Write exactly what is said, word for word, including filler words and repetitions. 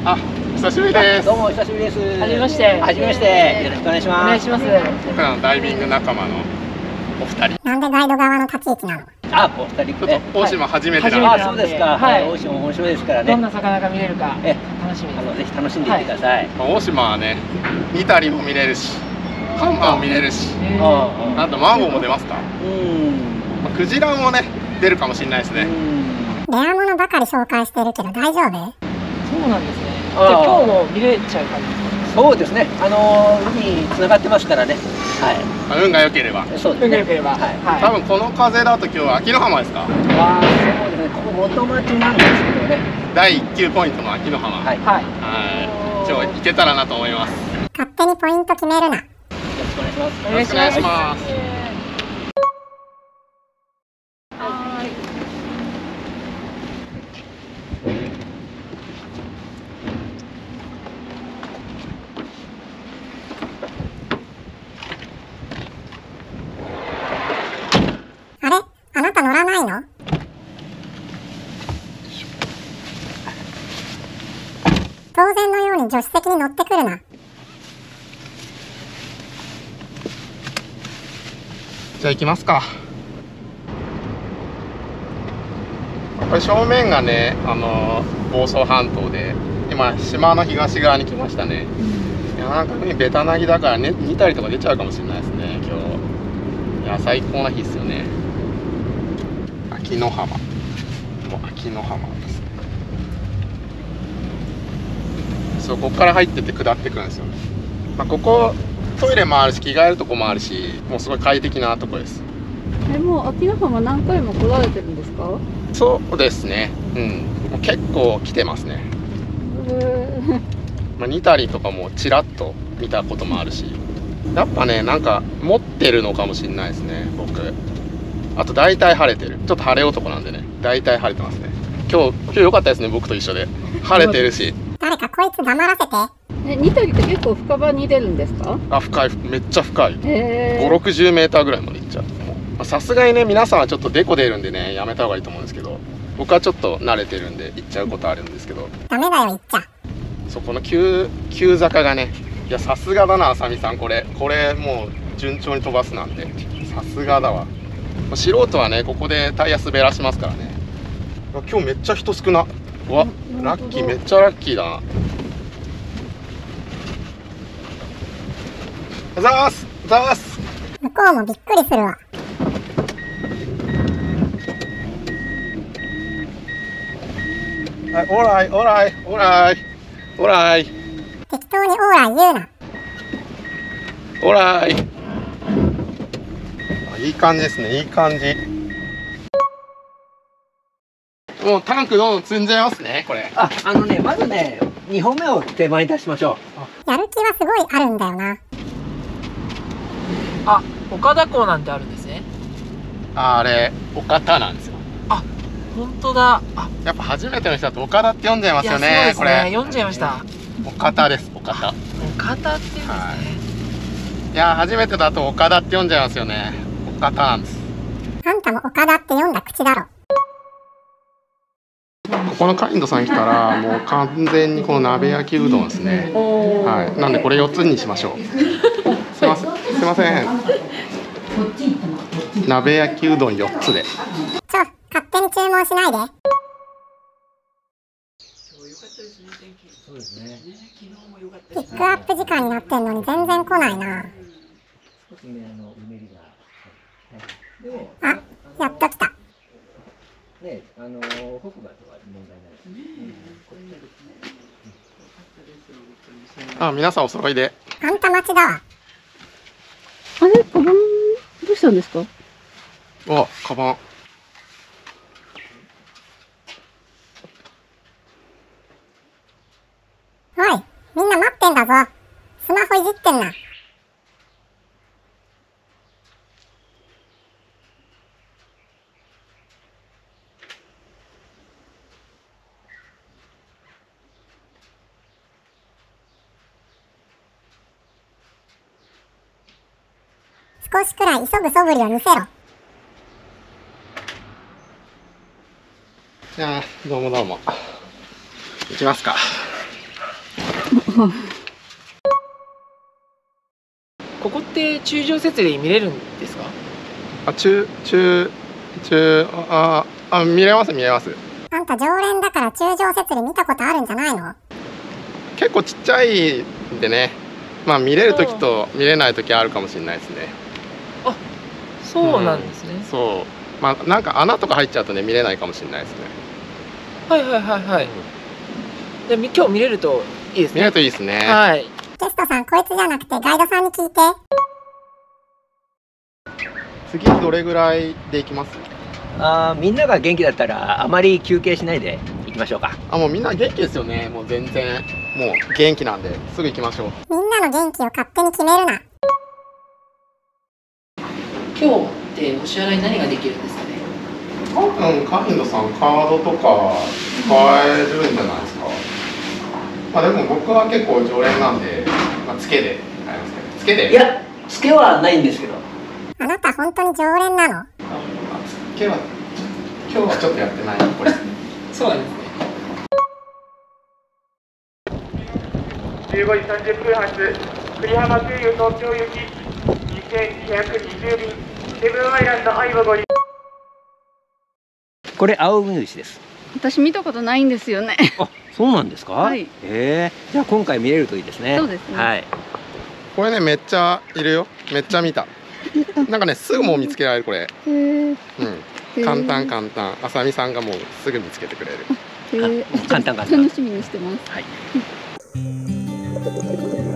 あ、久しぶりです。 どうも久しぶりです。 はじめまして。 はじめまして。よろしくお願いします。 お願いします。 僕らのダイビング仲間のお二人。 なんでガイド側の立ち位置なの？ あ、お二人。 ちょっと大島初めてなんで。 あ、そうですか。はい。大島面白いですからね。 どんな魚が見れるか楽しみです。 あのぜひ楽しんでいってください。 大島はね、ニタリも見れるし、ハンマーも見れるし、あとマンボウも出ますか。うん。クジラもね出るかもしれないですね。 レアものばかり紹介してるけど大丈夫？ そうなんですね。じゃあ今日も見れちゃう感じですか？ そうですね。あの海つながってますからね。はい。 運が良ければ。 そうですね。 運が良ければ。はい。 多分この風だと今日は秋の浜ですか？ ああ、そうですね。ここ元町なんですけどね。 だいいっ級ポイントの秋の浜。 はい。 はい。今日行けたらなと思います。 勝手にポイント決めるな。 よろしくお願いします。 よろしくお願いします。 あれ？あなた乗らないの？当然のように助手席に乗ってくるな。 じゃあ行きますか。これ正面がね、あの房総半島で、今島の東側に来ましたね。いや、なんか海ベタなぎだからね、ニタリとか出ちゃうかもしれないですね、今日。いや、最高な日ですよね。秋の浜。もう秋の浜ですね。そう、ここから入ってって下ってくるんですよね。まあ、ここトイレもあるし着替えるとこもあるし、もうすごい快適なとこです。 え、もう秋の浜何回も来られてるんですか？ そうですね。うん。もう結構来てますね。 へー。 まあ、ニタリとかもちらっと見たこともあるし、やっぱね、なんか持ってるのかもしれないですね、僕。あと大体晴れてる。ちょっと晴れ男なんでね、大体晴れてますね。今日今日良かったですね、僕と一緒で。晴れてるし。 誰かこいつ黙らせて。 え、ニタリって結構深場に出るんですか？ あ、深い、めっちゃ深い。 へー。 ご、ろくじゅうメーターぐらいまで行っちゃう。さすがにね、皆さんはちょっとデコ出るんでね、やめた方がいいと思うんですけど、僕はちょっと慣れてるんで行っちゃうことあるんですけど。 ダメだよ、行っちゃ。 そこの急急坂がね、いやさすがだな、あさみさん。これこれもう順調に飛ばすなんてさすがだわ。素人はね、ここでタイヤ滑らしますからね。今日めっちゃ人少な。うわ、ラッキー、めっちゃラッキーだな。おざーすおざーす。 向こうもびっくりするわ。 はい、オーライオーライオーライオーライ。 適当にオーライ言うな。 オーライ。あ、いい感じですね、いい感じ。もうタンクどんどん積んじゃいますね、これ。 あ、あのね、まずね、にほんめを手前に出しましょう。やる気はすごいあるんだよな。 あ、岡田港なんてあるんですね。 あ、あれ岡田なんですよ。 あ、本当だ。あ、 やっぱ初めての人だと岡田って読んじゃいますよね。これ読んじゃいました。 岡田です、岡田。 岡田って言うんですね。はい、 いや、初めてだと岡田って読んじゃいますよね。岡田なんです。 あんたも岡田って読んだ口だろ。 ここのカインドさん来たらもう完全にこの鍋焼きうどんですね。はい、なんでこれよっつにしましょう。すいません、すいません。鍋焼きうどんよっつで。 ちょ、勝手に注文しないで。 そうですね。 ピックアップ時間になってんのに全然来ないな。あ、やっと来た。 ね、あの北部とは問題ないですね。 あ、皆さんお揃いで。 あんた待ちだわ。 あれ、カバンどうしたんですか？ あ、カバン。 おい、みんな待ってんだぞ。スマホいじってんな。少しくらい急ぐ素振りを見せろ。 いや、どうもどうも。行きますか。 ここって柱状節理見れるんですか？ あ、中中中ああ見れます見れます。 あんた常連だから柱状節理見たことあるんじゃないの？ 結構ちっちゃいんでね、まあ見れる時と見れない時あるかもしれないですね。 あ、そうなんですね。 うん、そう、まあなんか穴とか入っちゃうとね見れないかもしれないですね。 はいはいはいはい。で今日見れるといいですね。 見れるといいですね。 はい。 ゲストさんこいつじゃなくてガイドさんに聞いて。 次どれぐらいで行きます？ あーみんなが元気だったらあまり休憩しないで行きましょうか。 あ、もうみんな元気ですよね。もう全然もう元気なんですぐ行きましょう。 みんなの元気を勝手に決めるな。 今日ってお支払い何ができるんですかね？ 多分カインドさんカードとか使えるんじゃないですか。まあでも僕は結構常連なんで、まあ、ツケで買いますけど。ツケで。 いや、ツケはないんですけど。 あなた本当に常連なの？ あ、ツケは今日はちょっとやってないっぽいですね。 そうなんですね。 じゅうごじさんじゅっぷん発栗浜経由東京行きにせんにひゃくにじゅうびんセブンアイランド愛をご利用。 これ青ウミウシです。 私見たことないんですよね。 あ、そうなんですか。 はい。 ええ、じゃあ今回見れるといいですね。 そうですね。 はい。 これねめっちゃいるよ。めっちゃ見た。なんかねすぐもう見つけられるこれ。 へえ。 うん。簡単簡単。あさみさんがもうすぐ見つけてくれる。 へえ。 簡単簡単。 楽しみにしてます。 はい。